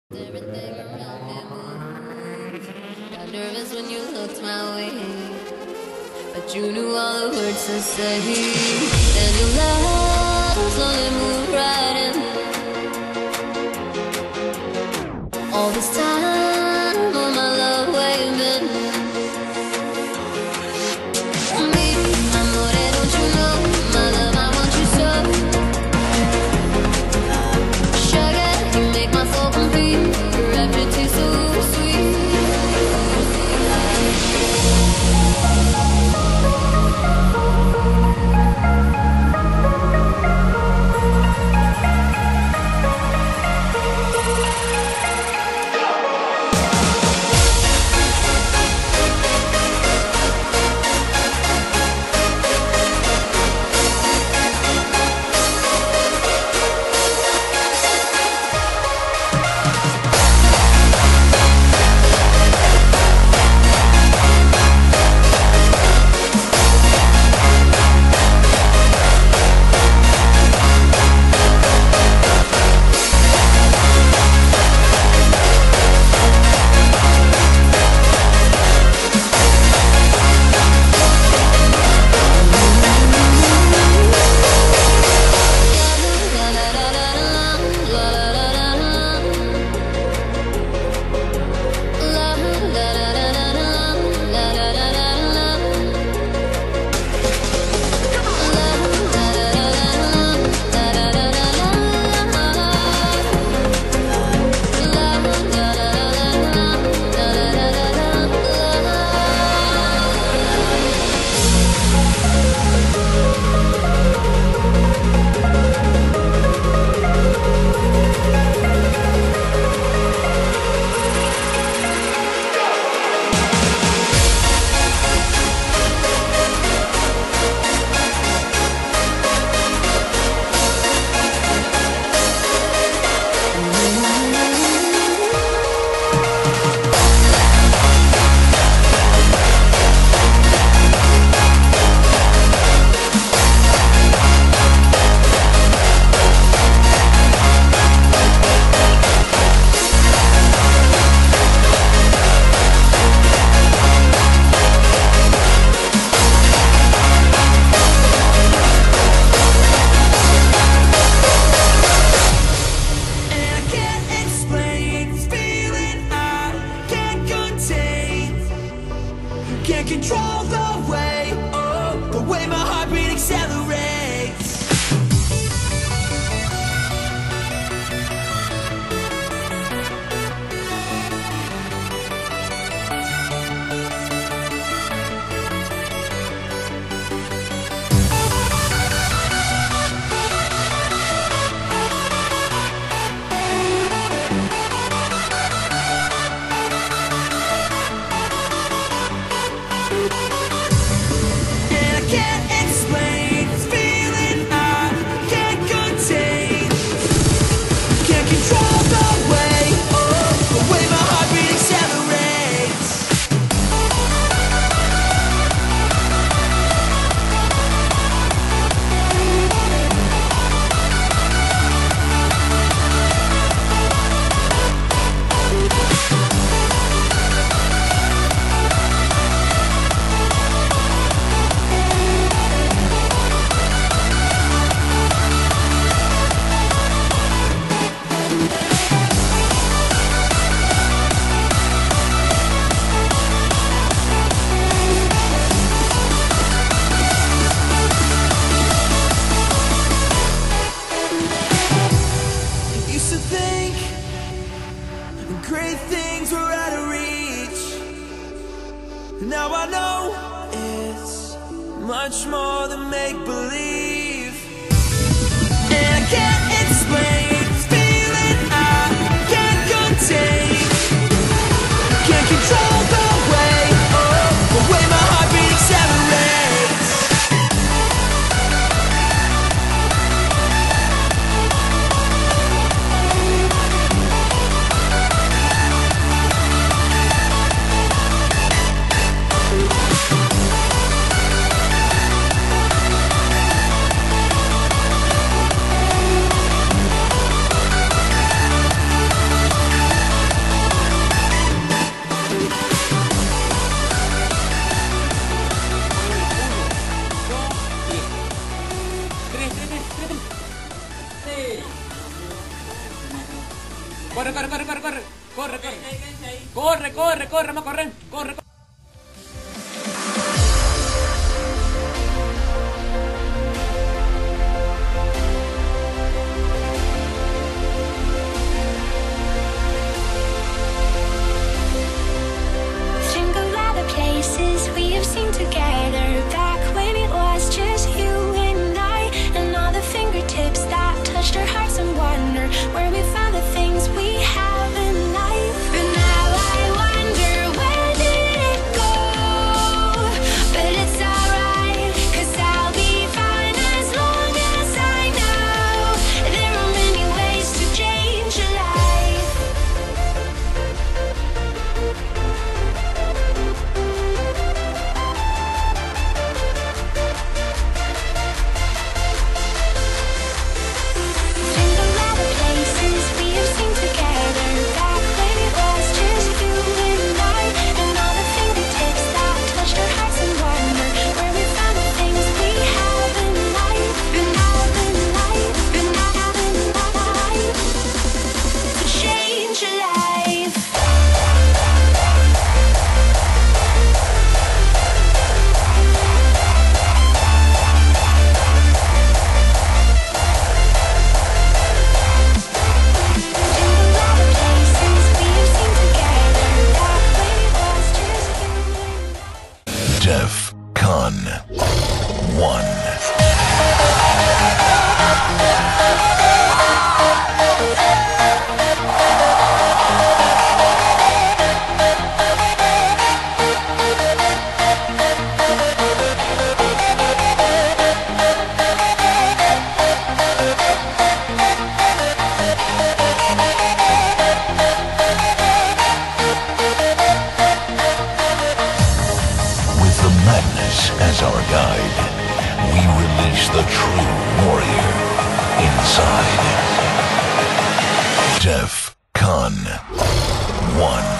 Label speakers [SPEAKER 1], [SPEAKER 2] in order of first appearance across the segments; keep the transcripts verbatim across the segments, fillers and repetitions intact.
[SPEAKER 1] Everything around me moved. Got nervous when you looked my way, but you knew all the words to say. And your love slowly moved right in. All this time, all my love waving. Me, amore, don't you know? My love, I want you so. Sugar, you make my soul complete. Your rapture tastes so sweet.
[SPEAKER 2] Can't control the way, oh, the way my heartbeat accelerates. Can't explain this feeling I can't contain. Can't control the way, oh, the way my heartbeat accelerates. Used to think great things were out of reach. Now I know it's much more than make-believe. And I can't explain this feeling I can't contain. Can't control the way, oh, the way my heartbeat accelerates.
[SPEAKER 3] Corre, corre, corre, corre, corre. Corre, corre. Corre, corre, corre, vamos a correr. Corre, corre.
[SPEAKER 4] Think of all the places we have seen together, back when it was just you and I, and all the fingertips that touched our hearts and wonder where we found the things we have in life. And now I wonder, where did it go? But it's alright, 'cause I'll be fine as long as I know there are many ways to change your life. Think of all the places we have seen together, back when it was just you and I, and all the fingertips that touched our hearts and wonder where we found the things we have in life, and have in life, and have in life to change your life. Think of all the places we have seen together, back when it was just you and I.
[SPEAKER 5] Def Con one. With the madness as our guide, we release the true warrior inside. Def Con one.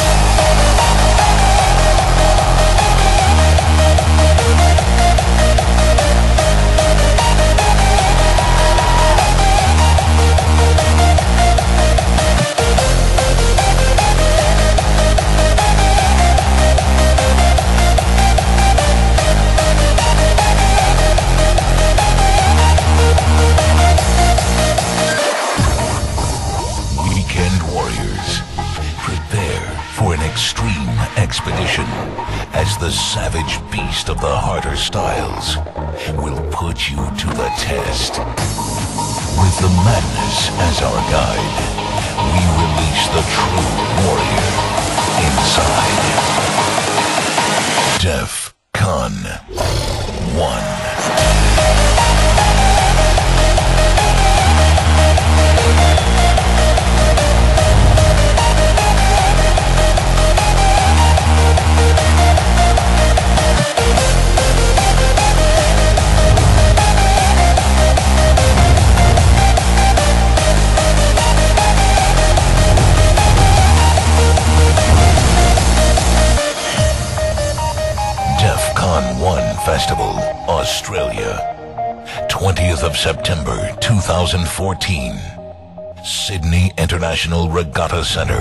[SPEAKER 5] Weekend warriors, prepare for an extreme expedition as the savage beast of the harder styles will put you to the test. With the madness as our guide, we release the true warrior inside. Def Con one. Def Con one Festival, Australia. twentieth of September two thousand fourteen. Sydney International Regatta Centre.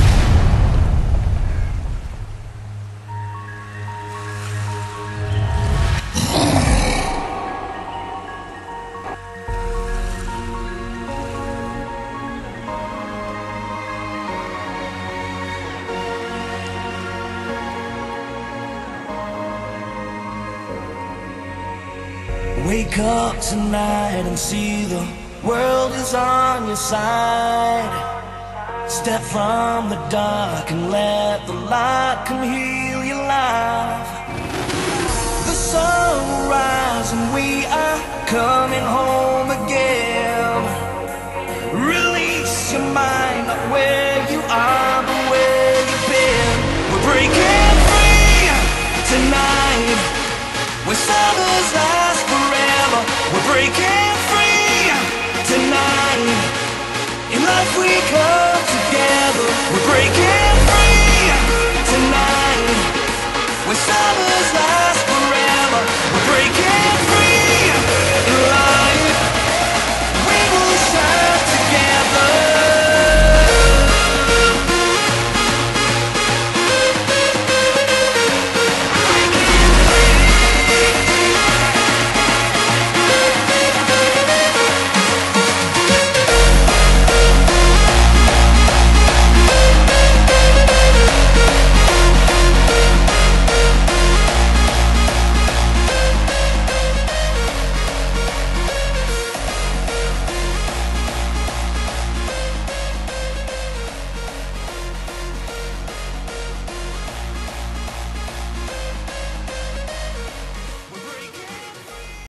[SPEAKER 2] Wake up tonight and see the world is on your side. Step from the dark and let the light come heal your life. The sun will rise and we are coming home again. Release your mind, not where you are but where you've been. We're breaking free tonight, where shadows last forever. We're breaking free tonight. In life we come